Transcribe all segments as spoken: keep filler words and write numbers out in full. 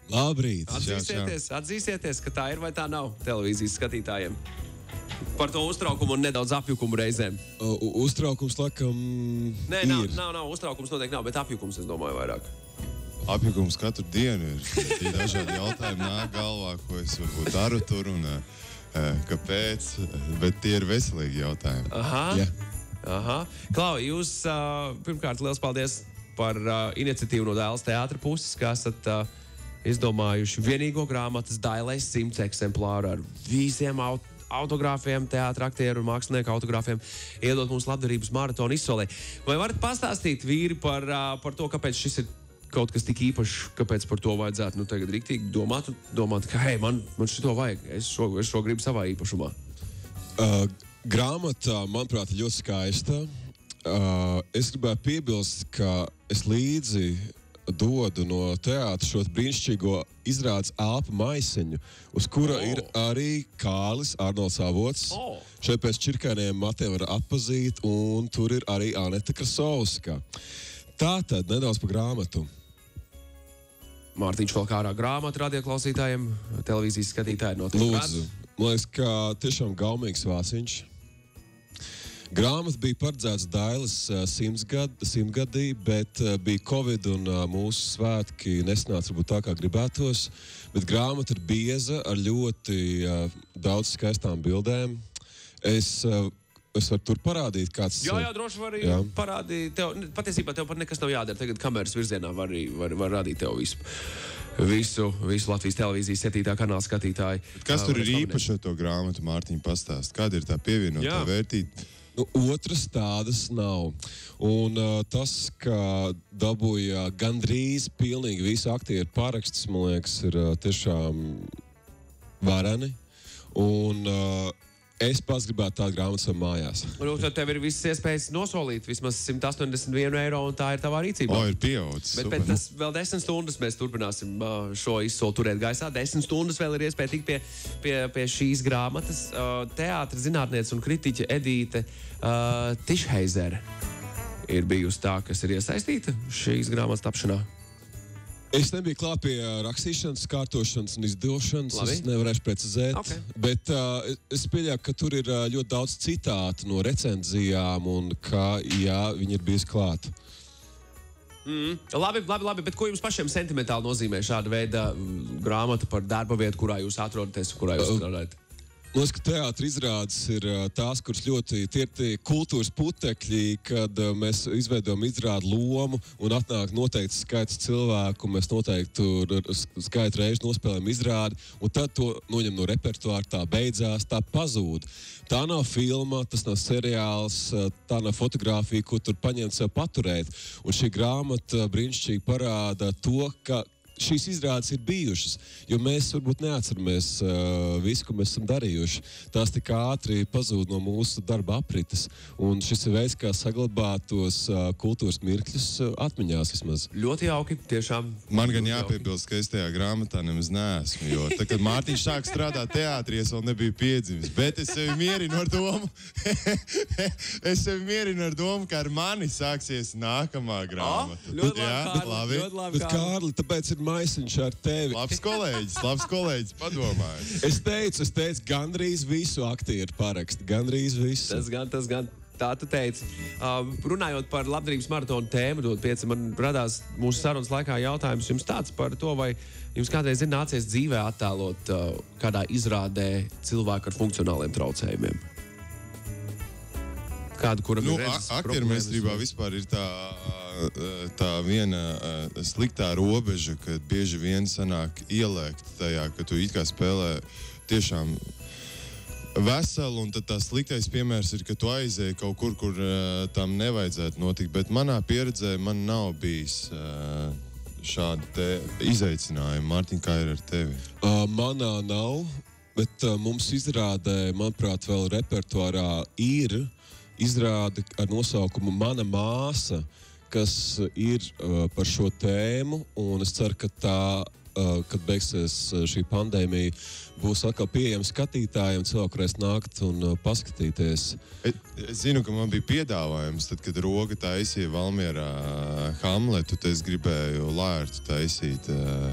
Labrīt! Atzīsieties, atzīsieties, ka tā ir vai tā nav televīzijas skatītājiem. Par to uztraukumu un nedaudz apjukumu reizēm. Uh, uztraukums, laikam, Nē, ir. nav, nav, nav, uztraukums noteikti nav, bet apjukums, es domāju, vairāk. Apjukums katru dienu ir. Tie dažādi jautājumi nāk galvā, ko es varbūt daru tur un kāpēc, bet tie ir veselīgi jautājumi. Aha, Jā. aha. Klau, jūs uh, pirmkārt liels paldies par uh, iniciatīvu no Dailes teātra puses, ka esat uh, izdomājuši vienīgo grāmatas Dailais simts eksemplāru ar visiem aut autogrāfiem, teātra aktieru un mākslinieku autogrāfiem, iedot mums labdarības maratonu izsolē. Vai varat pastāstīt, vīri, par, uh, par to, kāpēc šis ir kaut kas tik īpašs, kāpēc par to vajadzētu nu, tagad riktīgi domāt, domāt, ka, hei, man, man šito vajag, es šo, es šo gribu savā īpašumā? Uh, grāmata, manuprāt, ir ļoti skaista. Uh, es gribētu piebilst, ka es līdzi dodu no teātra šo brīnišķīgo izrādes elpu maisiņu, uz kura Oh. ir arī Kārlis Arnolds Avots. Oh. Šeit pēc čirkainiem matiem var atpazīt, un tur ir arī Aneta Krasovska. Tātad nedaudz par grāmatu. Mārtiņš vēl kā ārā grāmatu radioklausītājiem, televīzijas skatītāji notiek. Lūdzu, man liekas, ka tiešām gaumīgs vāciņš. Grāmata bija paredzēts Dailes uh, simtgad, simtgadī, bet uh, bija Covid un uh, mūsu svētki nesnāca varbūt tā, kā gribētos. Bet grāmata ir bieza ar ļoti uh, daudz skaistām bildēm. Es, uh, es varu tur parādīt, kāds... Jā, jā, droši var arī Jā. parādīt. Tev, patiesībā tev pat nekas nav jādara. Tagad kameras virzienā var, arī, var, var rādīt tev visu. Visu, visu Latvijas televīzijas septītā kanāla skatītāji. Kas tur ir Varēs īpaši ar to grāmatu, Mārtiņ, pastāst? Kāda ir tā pievienotā Jā. vērtība? Nu, otras tādas nav. Un uh, tas, ka dabūja gandrīz pilnīgi visi aktieru pārakstus, man liekas, ir uh, tiešām vareni. Un uh, es pats gribētu tādu grāmatu savā mājās. Nu, tad tev ir visas iespējas nosolīt vismaz simt astoņdesmit vienu eiro, un tā ir tavā rīcībā. O, ir pieaudzis. Bet, super. bet tas vēl desmit stundas mēs turpināsim uh, šo izsoli turēt gaisā. Desmit stundas vēl ir iespēja tikt pie, pie, pie šīs grāmatas. Uh, teātra zinātniece un kritiķe Edīte uh, Tišheizere ir bijusi tā, kas ir iesaistīta šīs grāmatas tapšanā. Es nebiju klāt pie uh, rakstīšanas, kārtošanas un izdošanas. Labi. Es nevarēšu precizēt. Okay. Bet uh, es pieļauju, ka tur ir uh, ļoti daudz citātu no recenzijām un ka, jā, viņi ir bijusi klāt. Mm. Labi, labi, labi, bet ko jums pašiem sentimentāli nozīmē šāda veida mm, grāmata par darba vietu, kurā jūs atrodaties un kurā jūs strādājat? Man liekas, ka teātris izrādes ir uh, tās, kuras ļoti tie ir tie kultūras putekļi, kad uh, mēs izveidojam izrādu lomu un atnāk noteikts skaits cilvēku, un mēs noteikti tur skaitu reizi nospēlējam izrādi, un tad to noņem no repertuāra, tā beidzās, tā pazūd. Tā nav filma, tas nav seriāls, uh, tā nav fotografija, ko tur paņemt sev paturēt. Un šī grāmata brīnišķīgi parāda to, ka šīs izrādes ir bijušas, jo mēs varbūt neatceramies uh, visu, ko mēs esam darījuši. Tās tik ātri pazūd no mūsu darba aprites, un šis ir veids, kā saglabāt tos uh, kultūras mirkļus uh, atmiņās vismaz. Ļoti jauki, tiešām. Man gan Ļoti jāpiebilst, ka es tajā grāmatā nemaz neesmu, jo tad, kad Mārtiņš sāk strādāt teātrī, es vēl nebiju piedzimis, bet es sevi mierinu ar domu, es sevi mierinu ar domu, ka ar mani sāksies nākamā grāmata. ļoti labi, Jā, Kārli, labi. ļoti labi, Bet, Kārli. Kārli, tāpēc ir maisiņš ar tevi. Labs kolēģis, labs kolēģis, padomājis. Es teicu, es teicu, gandrīz visu aktieru parakstu, gandrīz visu. Tas gan, tas gan. Tā tu teici. Uh, runājot par labdarības maratonu tēmu, dod pieci, man radās mūsu sarunas laikā jautājums jums tāds par to, vai jums kādreiz ir nācies dzīvē attēlot uh, kādā izrādē cilvēku ar funkcionāliem traucējumiem? Kādu, kuram Nu, ir redzes aktiermeistrībā problēmas? vispār ir tā, tā viena uh, sliktā robeža, kad bieži vien sanāk ielēkt tajā, ka tu it kā spēlē tiešām veselu, un tad tā sliktais piemērs ir, ka tu aizēji kaut kur, kur uh, tam nevajadzētu notikt, bet manā pieredzē man nav bijis uh, šādi te izaicinājumi. Mārtiņ, kā ir ar tevi? Uh, manā nav, bet uh, mums izrādē, manuprāt, vēl repertuārā ir izrāde ar nosaukumu Mana māsa, kas ir uh, par šo tēmu, un es ceru, ka tā, uh, kad beigsies šī pandēmija, būs atkal pieejama skatītājiem, cilvēku varēs nākt un uh, paskatīties. Es, es zinu, ka man bija piedāvājums, tad, kad Roga taisīja Valmierā Hamletu, tad es gribēju Lērtu taisīt uh,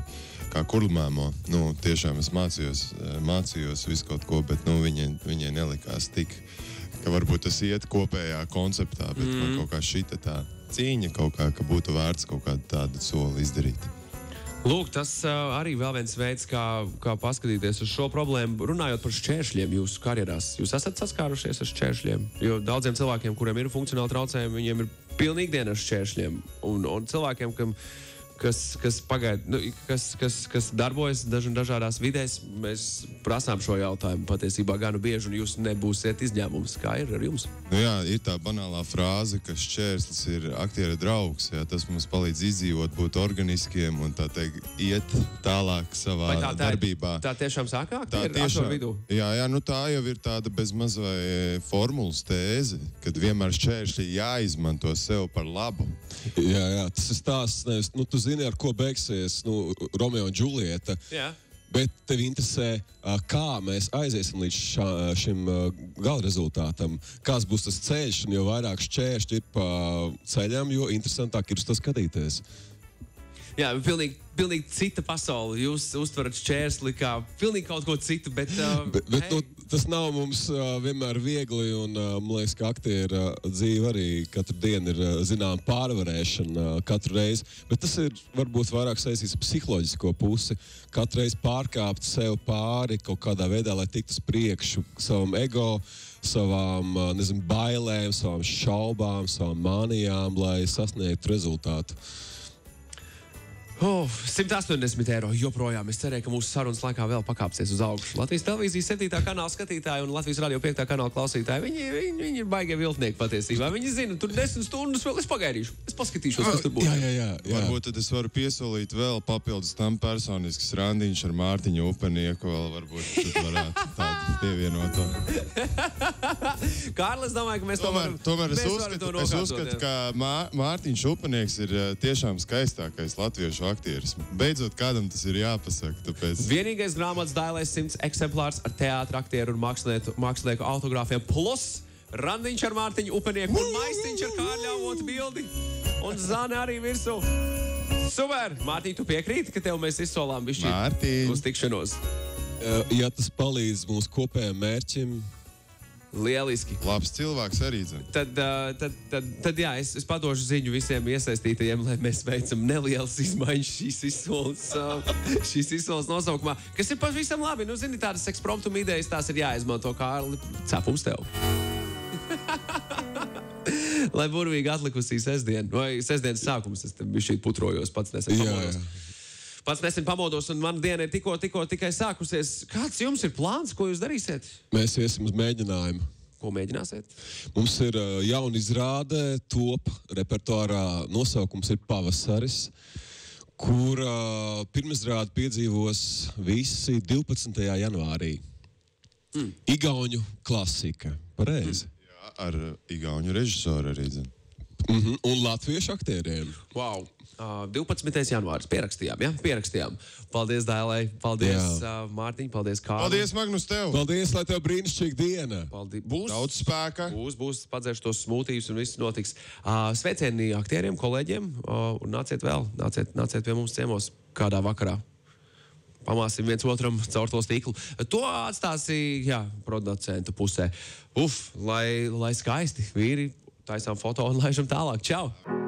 kā kurlmēmo. Nu, tiešām es mācījos, mācījos visu kaut ko, bet nu, viņai, viņai nelikās tik, ka varbūt tas iet kopējā konceptā, bet mm. man kaut kā šita tā cīņa kaut kā, ka būtu vērts kaut kādu tādu soli izdarīt. Lūk, tas uh, arī vēl viens veids, kā, kā paskatīties uz šo problēmu. Runājot par šķēršļiem jūsu karjerās, jūs esat saskārušies ar šķēršļiem? Jo daudziem cilvēkiem, kuriem ir funkcionāli traucējumi, viņiem ir pilnīgi diena ar šķēršļiem. Un, un cilvēkiem, kam, kas, kas, pagaid, nu, kas, kas, kas darbojas daž, dažādās vidēs, mēs prasām šo jautājumu patiesībā ganu bieži, un jūs nebūsiet izņēmums. Kā ir ar jums? Nu jā, ir tā banālā frāze, ka šķērslis ir aktiera draugs. Jā, tas mums palīdz izdzīvot, būt organiskiem un tā teikt, iet tālāk savā tā, tā, darbībā. Tā tiešām sākā Tā aktiera tiešām, vidū? jā, jā, nu tā jau ir tāda bezmaz vai formulas tēze, kad vienmēr šķēršļi jāizmanto sev par labu. Jā, jā, tas ir stāsts, nevis, nu, tu zini, ar ko beigsies, nu, Romeo un Džulieta. Jā. Bet tev interesē, kā mēs aiziesim līdz šā, šim gala rezultātam, kāds būs tas ceļš, un jo vairāk šķēršļi ir pa ceļam, jo interesantāk ir uz to skatīties. Jā, pilnīgi, pilnīgi cita pasaule. Jūs uztverat šķērsli kā pilnīgi kaut ko citu, bet... Uh, bet bet hey. nu, tas nav mums uh, vienmēr viegli, un uh, man liekas, ka aktiera uh, dzīve arī katru dienu ir, uh, zinām, pārvarēšana uh, katru reizi. Bet tas ir varbūt vairāk saistīts ar psiholoģisko pusi. Katru reizi pārkāpt sev pāri kaut kādā veidā, lai tiktu uz priekšu savam ego, savām, uh, nezinu, bailēm, savām šaubām, savām mānijām, lai sasniegtu rezultātu. Oh, simt astoņdesmit eiro joprojām. Es cerēju, ka mūsu sarunas laikā vēl pakāpsies uz augšu. Latvijas televīzijas septītā kanāla skatītāji un Latvijas radio piektā kanāla klausītāji, viņi, viņi, viņi ir baigie viltnieki patiesībā. Viņi zina, tur desmit stundas vēl es pagaidīšu. Es paskatīšos, kas tur būs. Jā, jā, jā, jā. Varbūt tad es varu piesolīt vēl papildus tam personisks randiņš ar Mārtiņu Upenieku, vēl varbūt tad varētu tādu pievienoto. Kārli, es domāju, ka mēs tomēr, to varam, tomēr es mēs uzskatu, varam to es nokārtot. uzskatu, ka Mā, Mārtiņš Upenieks ir tiešām skaistākais latviešu aktieris. Beidzot, kādam tas ir jāpasaka. Tāpēc... Vienīgais grāmatas Dailais simts eksemplārs ar teātra aktieru un mākslinieku, mākslinieku autogrāfiem plus randiņš ar Mārtiņu Upenieku un maisiņš ar Kārļa avotu bildi un zane arī virsū. Super! Mārtiņ, tu piekrīti, ka tev mēs izsolām bišķi uz tikšanos? Ja tas palīdz mūsu kopējiem mērķim, lieliski. Labs cilvēks arī zina. Tad, uh, tad, tad, tad jā, es, es padošu ziņu visiem iesaistītajiem, lai mēs veicam nelielas izmaiņas šīs izsoles, uh, šīs izsoles nosaukumā, kas ir pavisam labi. Nu, zini, tādas ekspromptum idejas, tās ir jāizmanto, Kārli, cepums tev. Lai burvīgi atlikusī sestdien, vai sestdienas sākums, es te bišķīt putrojos, pats nesen pamodos. Pats nesen pamodos, un mana diena ir tikko, tikko tikai sākusies. Kāds jums ir plāns, ko jūs darīsiet? Mēs iesim uz mēģinājumu. Ko mēģināsiet? Mums ir uh, jauna izrāde, top repertuārā nosaukums ir Pavasaris, kur uh, pirmizrāde piedzīvos visi divpadsmitajā janvārī. Mm. Igauņu klasika. Pareizi. Mm. Jā, ar igauņu režisoru arī zinu. Mm-hmm. Un latviešu aktieriem. Wow. Uh, divpadsmitais janvāris. Pierakstījām, ja? Pierakstījām. Paldies, Dailai. Paldies, uh, Mārtiņ. Paldies, Kārli. Paldies, Magnus, tev. Paldies, lai tev brīnišķīga diena. Paldies. Būs. Daudz spēka. Būs, būs. Padzeršu tos smūtījus un viss notiks. Uh, sveicieni aktieriem, kolēģiem. Uh, un nāciet vēl. Nāciet, nāciet pie mums ciemos kādā vakarā. Pamāsim viens otram caur to stīklu. To atstāsi, jā, producentu pusē. Uf, lai, lai skaisti. Vīri, taisām foto un laižam tālāk. Čau!